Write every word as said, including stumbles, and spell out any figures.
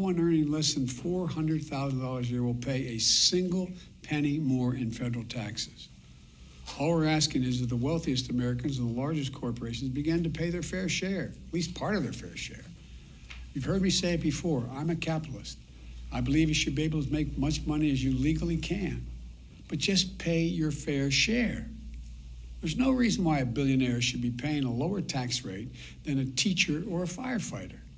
one earning less than four hundred thousand dollars a year will pay a single penny more in federal taxes. All we're asking is that the wealthiest Americans and the largest corporations begin to pay their fair share, at least part of their fair share. You've heard me say it before, I'm a capitalist. I believe you should be able to make much money as you legally can, but just pay your fair share. There's no reason why a billionaire should be paying a lower tax rate than a teacher or a firefighter.